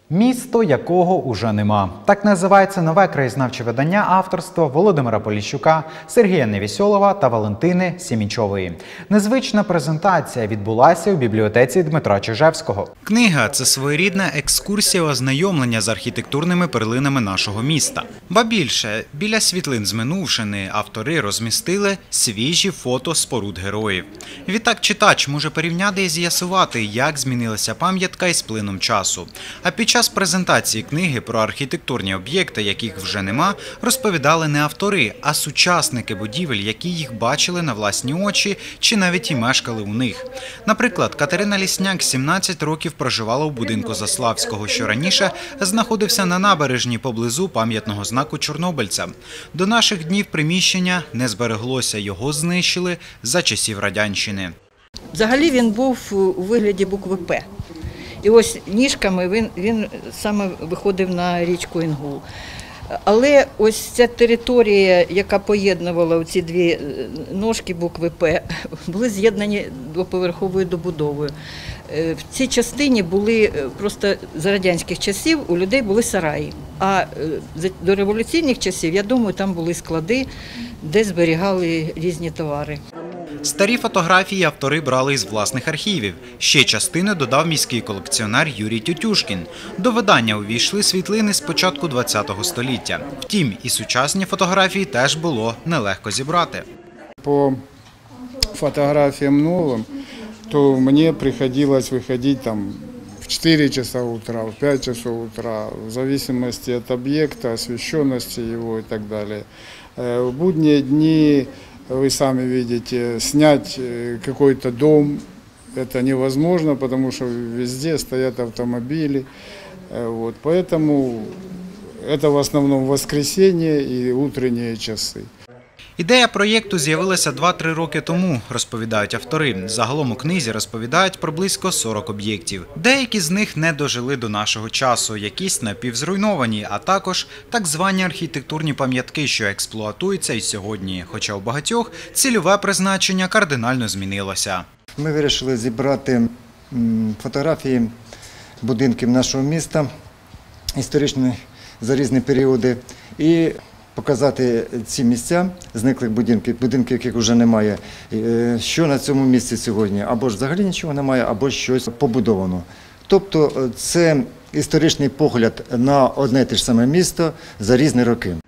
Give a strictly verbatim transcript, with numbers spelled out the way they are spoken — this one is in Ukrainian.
Місто, якого уже нема. Так називається нове краєзнавче видання авторства Володимира Поліщука, Сергія Невісьолова та Валентини Сімічової. Незвична презентація відбулася у бібліотеці Дмитра Чижевського. Книга – це своєрідна екскурсія ознайомлення з архітектурними перлинами нашого міста. Ба більше, біля світлин з минувшини автори розмістили свіжі фото споруд героїв. Відтак читач може порівняти і з'ясувати, як змінилася пам'ятка із плином часу. А під час презентації книги про архітектурні об'єкти, яких вже нема, розповідали не автори, а сучасники будівель, які їх бачили на власні очі чи навіть і мешкали у них. Наприклад, Катерина Лісняк сімнадцять років проживала у будинку Заславського, що раніше знаходився на набережні поблизу пам'ятного знаку чорнобильця. До наших днів приміщення не збереглося, його знищили за часів Радянщини. Взагалі він був у вигляді букви «П». І ось ніжками він, він саме виходив на річку Інгул. Але ось ця територія, яка поєднувала ці дві ножки букви «П», були з'єднані двоповерховою добудовою. В цій частині були просто за радянських часів у людей були сараї. А до революційних часів, я думаю, там були склади, де зберігали різні товари. Старі фотографії автори брали із власних архівів. Ще частини додав міський колекціонер Юрій Тютюшкін. До видання увійшли світлини з початку ХХ століття. Втім, і сучасні фотографії теж було нелегко зібрати. По фотографіям новим, то мені приходилось виходити там в чотири часа утра, в п'ять часов утра, в зависимости від об'єкта, освещенности його і так далі. В будні дні, вы сами видите, снять какой-то дом это невозможно, потому что везде стоят автомобили. Вот, поэтому это в основном воскресенье и утренние часы. Ідея проєкту з'явилася два-три роки тому, розповідають автори. Загалом у книзі розповідають про близько сорок об'єктів. Деякі з них не дожили до нашого часу, якісь напівзруйновані, а також так звані архітектурні пам'ятки, що експлуатуються і сьогодні. Хоча у багатьох цільове призначення кардинально змінилося. Ми вирішили зібрати фотографії будинків нашого міста, історичні за різні періоди, і показати ці місця зниклих будинків, будинків, яких вже немає, що на цьому місці сьогодні. Або ж взагалі нічого немає, або щось побудовано. Тобто це історичний погляд на одне і те ж саме місто за різні роки.